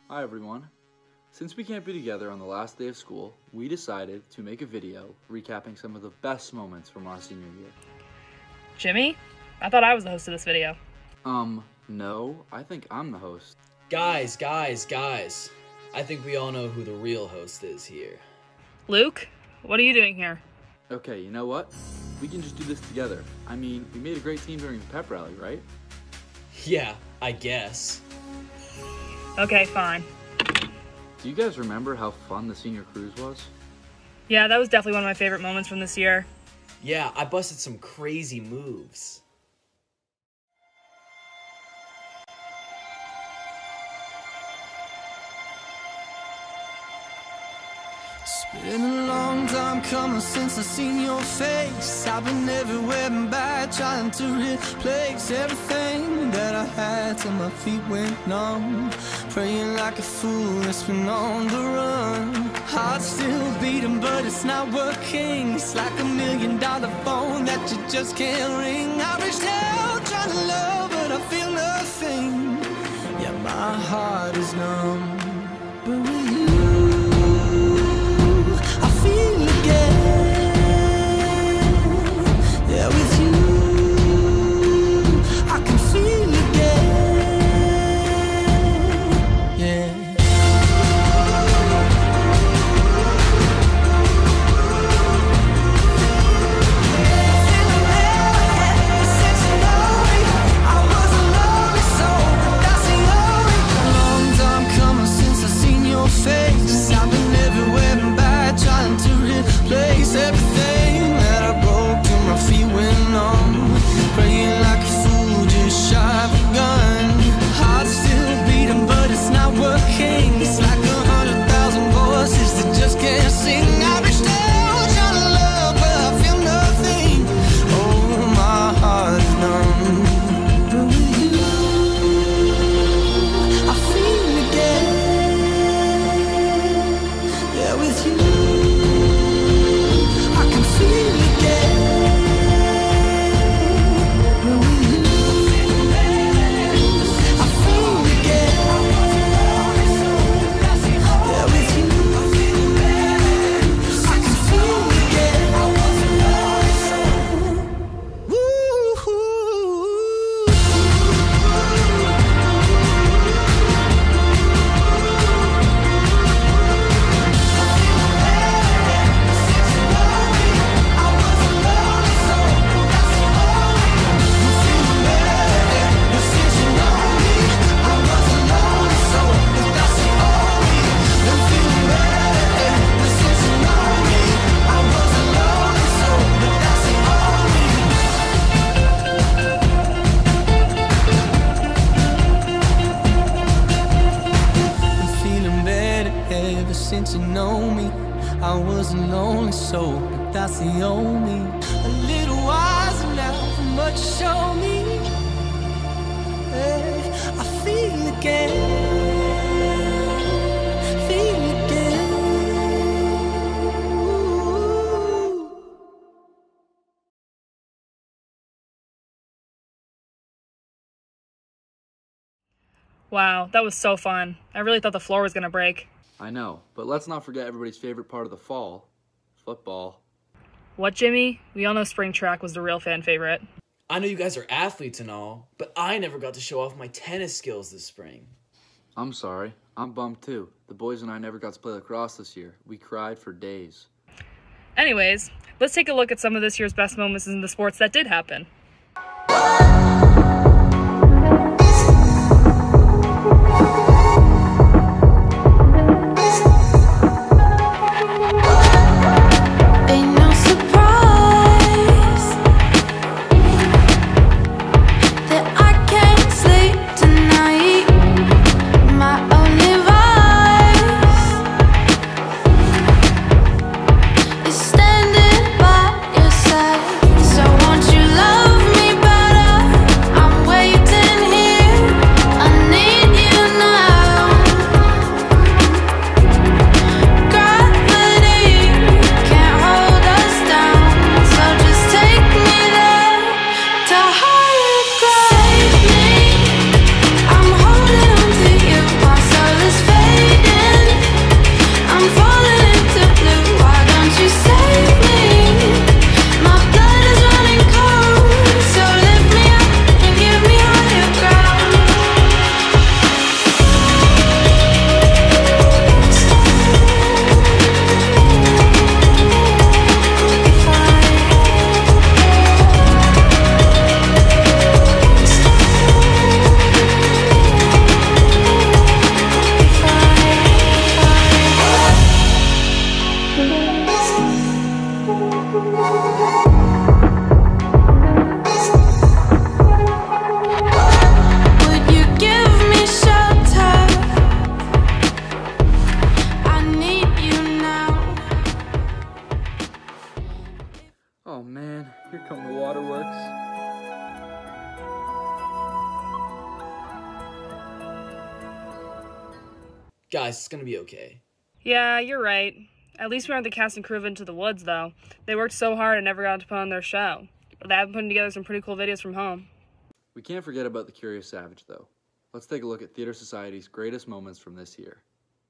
Hi everyone. Since we can't be together on the last day of school, we decided to make a video recapping some of the best moments from our senior year. Jimmy? I thought I was the host of this video. No, I think I'm the host. Guys. I think we all know who the real host is here. Luke? What are you doing here? Okay, you know what? We can just do this together. I mean, we made a great team during the pep rally, right? Yeah, I guess. Okay, fine. Do you guys remember how fun the senior cruise was? Yeah, that was definitely one of my favorite moments from this year. Yeah, I busted some crazy moves. It's been a long time coming since I seen your face. I've been everywhere and back, trying to replace everything that I had till my feet went numb. Praying like a fool that's been on the run. Heart still beating, but it's not working. It's like $1 million phone that you just can't ring. I reached out trying to love, but I feel nothing. Yeah, my heart is numb. But with you, yeah, with you, I can feel again. Yeah. Face. I've been everywhere and back, trying to replace everything that I broke till my feet went numb. Praying like a fool, just shy of a gun. Heart still beating, but it's not working. It's like 100,000 voices that just can't sing. I reached out trying to love, but I feel nothing. Oh, my heart is numb. But with you, I feel again. Yeah, with you, I can feel again. But with you, I feel again. Yeah, with you, I can feel again. Woo. Ever since you know me, I was a lonely soul, but that's the only. A little wiser now from what you show me. Hey, I feel again, feel again. Ooh. Wow, that was so fun. I really thought the floor was gonna break. I know, but let's not forget everybody's favorite part of the fall, football. What, Jimmy? We all know spring track was the real fan favorite. I know you guys are athletes and all, but I never got to show off my tennis skills this spring. I'm sorry, I'm bummed too. The boys and I never got to play lacrosse this year. We cried for days. Anyways, let's take a look at some of this year's best moments in the sports that did happen. Standing by your side, so won't you love Guys, it's gonna be okay. Yeah, you're right. At least we aren't the cast and crew of Into the Woods, though. They worked so hard and never got to put on their show. But they have been putting together some pretty cool videos from home. We can't forget about The Curious Savage, though. Let's take a look at Theater Society's greatest moments from this year.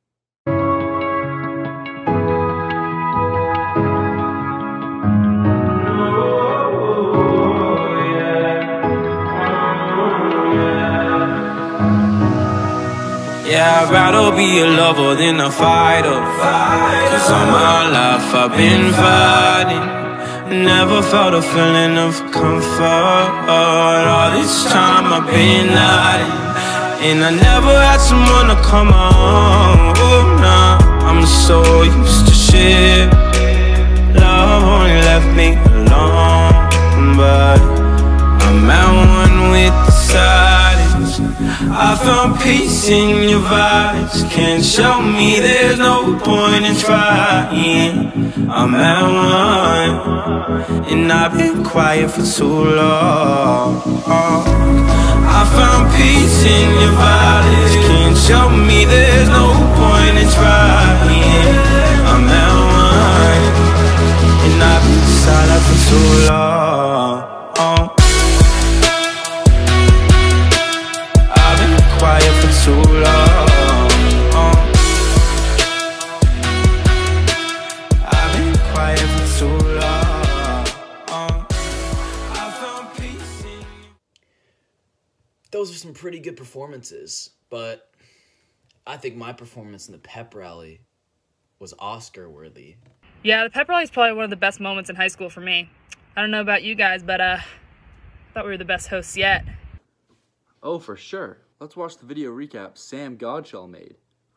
Yeah, I'd rather be a lover than a fighter. Cause all my life I've been fighting. Never felt a feeling of comfort. All this time I've been hiding. And I never had someone to come on. Oh, nah, I'm so used to shit. Love only left me alone. But I'm at one with the silence. I found peace in your vibes. Can't show me there's no point in trying. I'm at one, and I've been quiet for too long. I found peace in your vibes. Can't show me there's no point in trying. I'm at one, and I've been silent for too long. Quiet for too long. I've been quiet for too long. I found peace in you. Those are some pretty good performances, but I think my performance in the pep rally was Oscar worthy. Yeah, the pep rally is probably one of the best moments in high school for me. I don't know about you guys, but I thought we were the best hosts yet. Oh, for sure. Let's watch the video recap Sam Godshall made.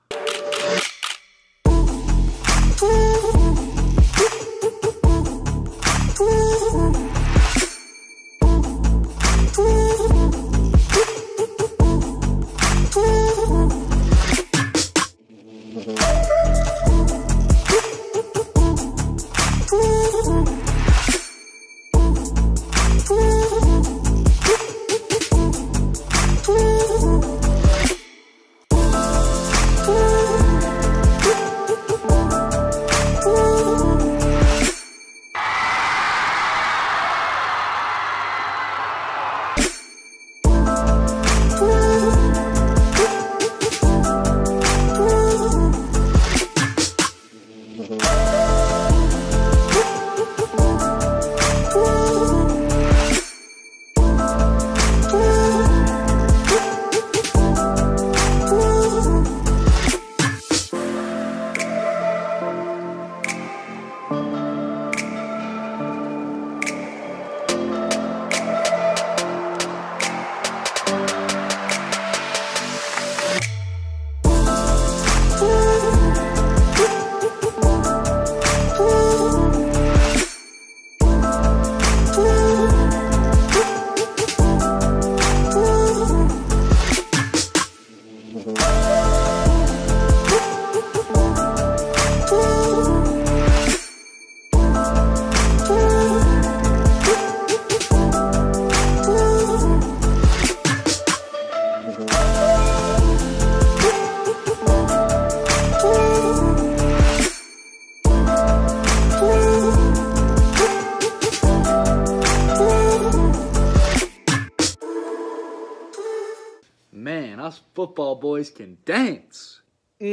Man, us football boys can dance.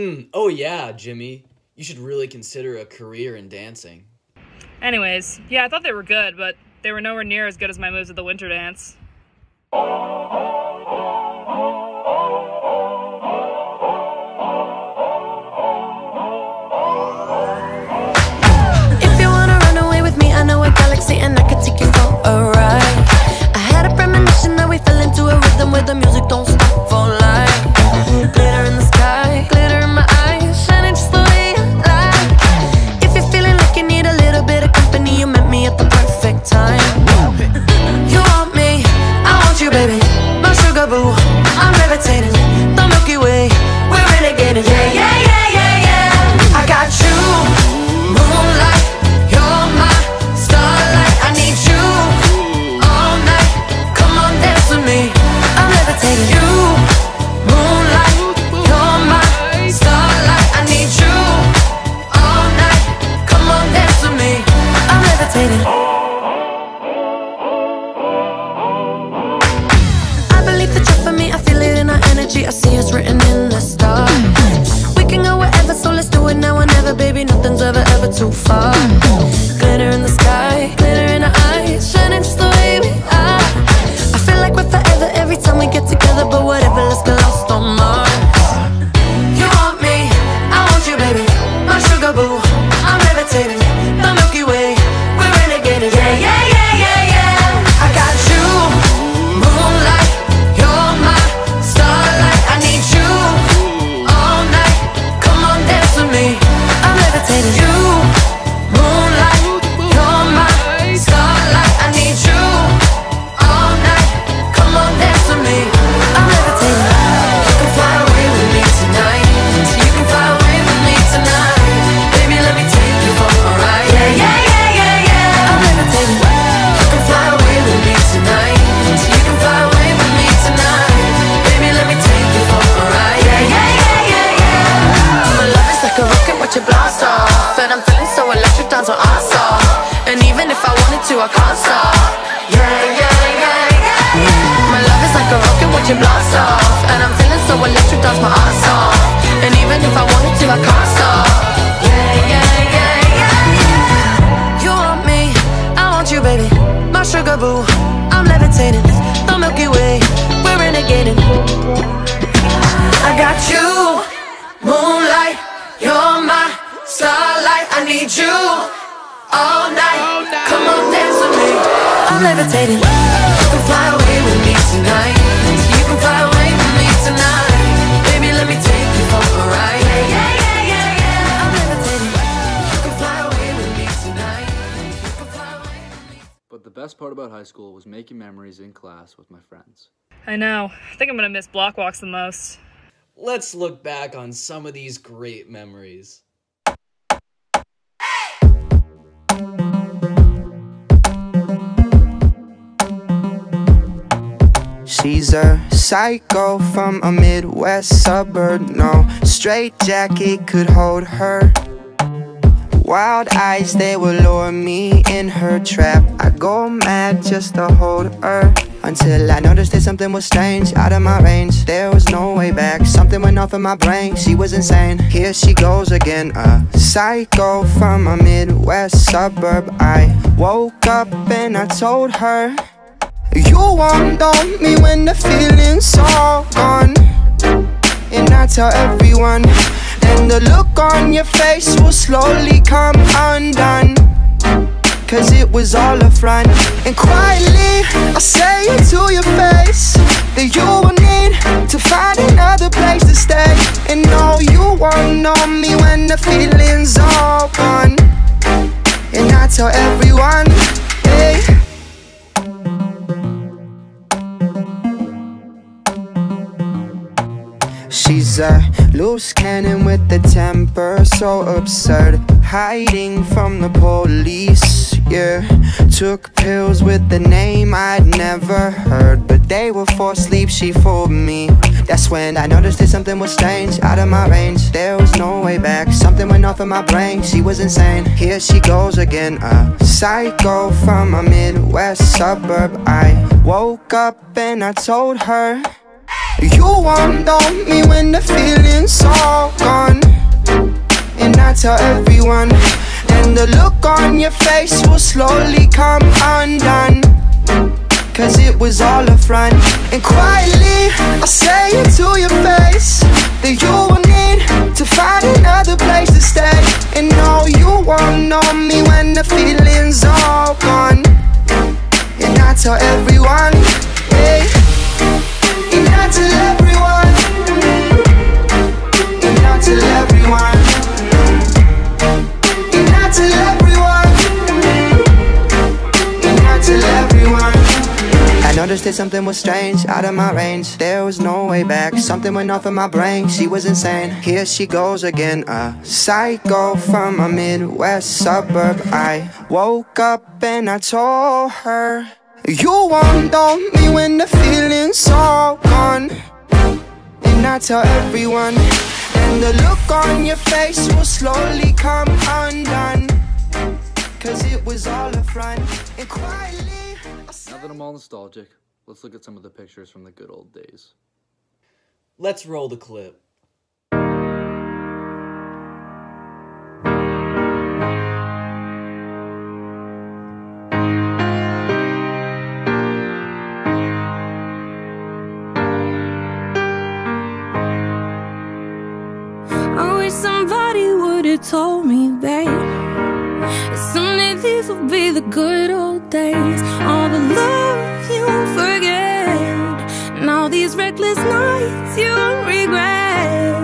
Oh yeah, Jimmy. You should really consider a career in dancing. Anyways, yeah, I thought they were good, but they were nowhere near as good as my moves at the winter dance. If you wanna run away with me, I know a galaxy and I could take you for a ride. I had a premonition that we fell into a rhythm where the music don't stop for life. Glitter in the sky, glitter in my eyes, shining just the way you like. If you're feeling like you need a little bit of company, you met me at the perfect time. You want me, I want you, baby. My I can't stop. Yeah, yeah, yeah, yeah. My love is like a rocket watching blast off, and I'm feeling so electric, dance my ass off. And even if I wanted to, I can't stop. Yeah, yeah, yeah, yeah, yeah. You want me, I want you, baby. My sugar boo, I'm levitating. The Milky Way, we're renegading. I got you, moonlight, you're my starlight. I need you all night. Come on, dance with me. I'm levitating. You can fly away with me tonight. You can fly away with me tonight. Baby, let me take you for a ride. Yeah, yeah, yeah, yeah, yeah. I'm levitating. You can fly away with me tonight. You can fly away with me. But the best part about high school was making memories in class with my friends. I know. I think I'm gonna miss block walks the most. Let's look back on some of these great memories. She's a psycho from a Midwest suburb. No straight jacket could hold her. Wild eyes, they will lure me in her trap. I go mad just to hold her, until I noticed that something was strange, out of my range. There was no way back, something went off in my brain. She was insane, here she goes again. A psycho from a Midwest suburb. I woke up and I told her, you won't know me when the feeling's all gone. And I tell everyone, and the look on your face will slowly come undone, cause it was all a front. And quietly I say it to your face, that you will need to find another place to stay. And no, you won't know me when the feeling's all gone. And I tell everyone, hey. She's a loose cannon with the temper so absurd, hiding from the police, yeah. Took pills with the name I'd never heard, but they were for sleep, she fooled me. That's when I noticed that something was strange, out of my range. There was no way back, something went off in my brain. She was insane, here she goes again. A psycho from a Midwest suburb. I woke up and I told her, you won't know me when the feeling's all gone. And I tell everyone, and the look on your face will slowly come undone, cause it was all a front. And quietly I say it to your face, that you will need to find another place to stay. And no, you won't know me when the feeling's all gone. And I tell everyone, hey. And I tell everyone, and I tell everyone, and I tell everyone, and I tell everyone. I noticed that something was strange, out of my range. There was no way back, something went off in my brain. She was insane, here she goes again. A psycho from a Midwest suburb. I woke up and I told her, you won't know me when the feeling's all gone. And I tell everyone, and the look on your face will slowly come undone, cause it was all a front. And quietly Now that I'm all nostalgic, let's look at some of the pictures from the good old days. Let's roll the clip. Somebody would have told me, babe, someday these will be the good old days. All the love you won't forget, and all these reckless nights you won't regret.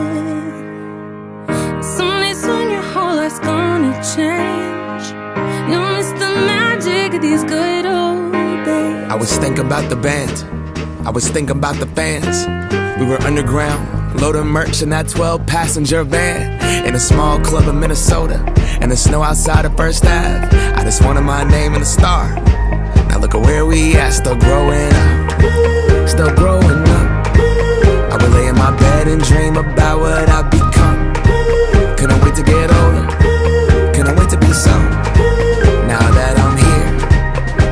Someday soon your whole life's gonna change. You'll miss the magic of these good old days. I was thinking about the band, I was thinking about the fans. We were underground, loading merch in that 12-passenger van, in a small club in Minnesota, and the snow outside of First Ave. I just wanted my name in the star. Now look at where we at, still growing up, still growing up. I would lay in my bed and dream about what I'd become. Couldn't wait to get older, couldn't wait to be some. Now that I'm here,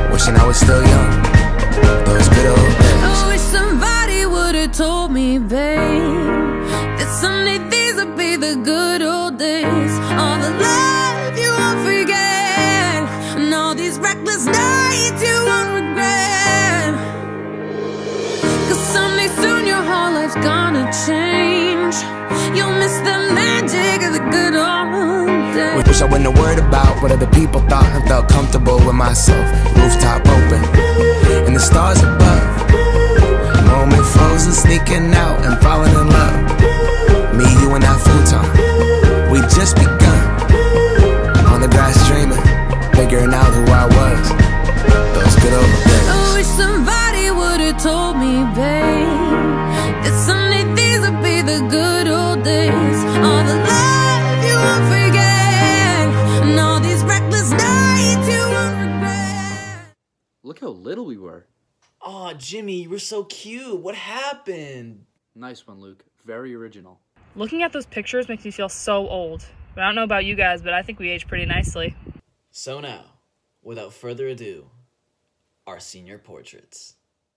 will be the good old days. All the love you won't forget, and all these reckless nights you won't regret. Cause someday soon your whole life's gonna change. You'll miss the magic of the good old days. Wish I wouldn't have worried about what other people thought, and felt comfortable with myself. Rooftop open, and the stars above. Moment frozen, sneaking out and falling in love. Me, you, and that futon, we just begun. On the grass dreaming, figuring out who I was. Those good old days. I wish somebody would've told me, babe, that someday these would be the good old days. All the love you won't forget, and all these reckless nights you won't regret. Look how little we were. Aw, Jimmy, you were so cute. What happened? Nice one, Luke. Very original. Looking at those pictures makes me feel so old. But I don't know about you guys, but I think we aged pretty nicely. So now, without further ado, our senior portraits.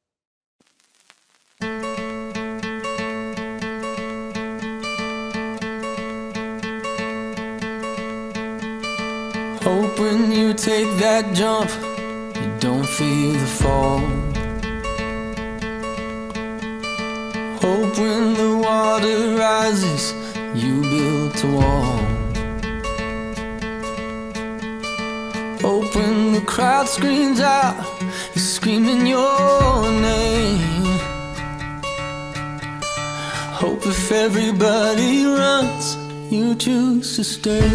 Hope when you take that jump, you don't feel the fall. Hope when the water rises, you built a wall. Hope when the crowd screams out, you're screaming your name. Hope if everybody runs, you choose to stay.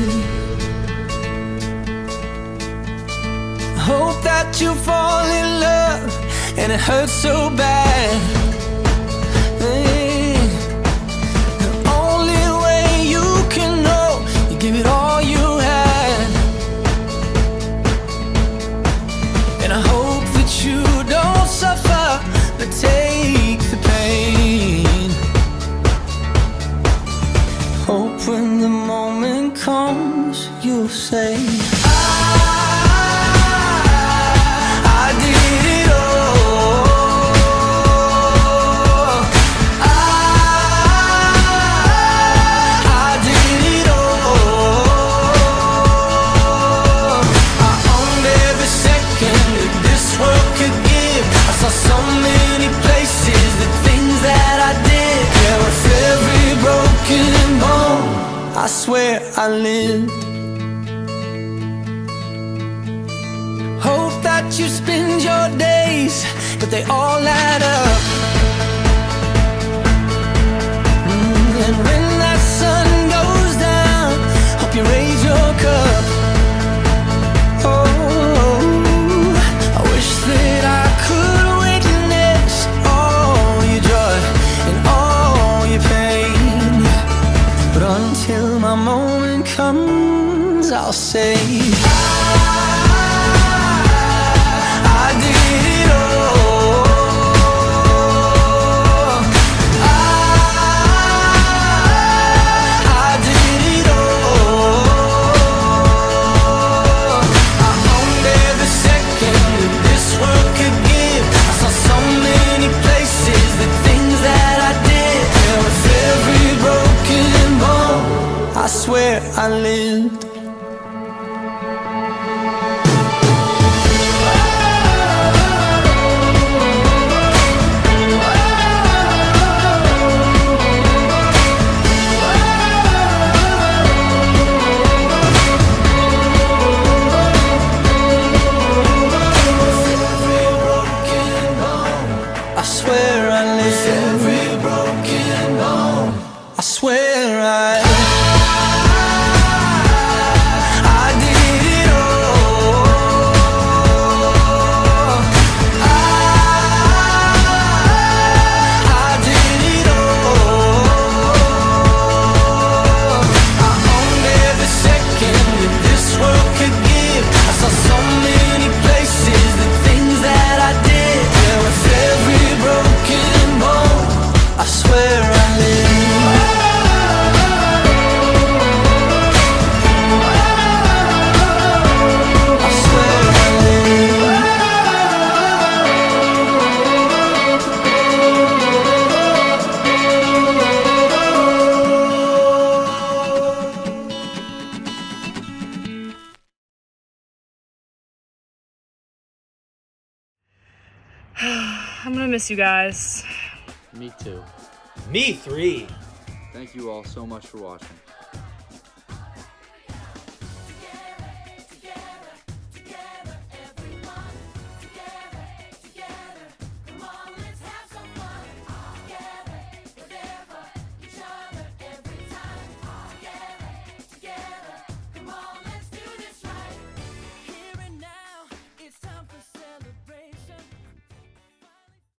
Hope that you fall in love and it hurts so bad. Hey, the only way you can know, you give it all you had. And I hope that you don't suffer, but take the pain. Hope when the moment comes, you'll say, I swear I lived. Hope that you spend your days, but they all add up. And when that sun goes down, hope you raise your cup. Oh, I wish that I could witness all your joy and all your pain. But until my moment comes, I'll say I did it all. I did it all. I owned every second that this world could give. I saw so many places, the things that I did. And with every broken bone, I swear I lived. I swear I lived. Every broken bone, I swear I I'm gonna miss you guys. Me too. Me 3. Thank you all so much for watching.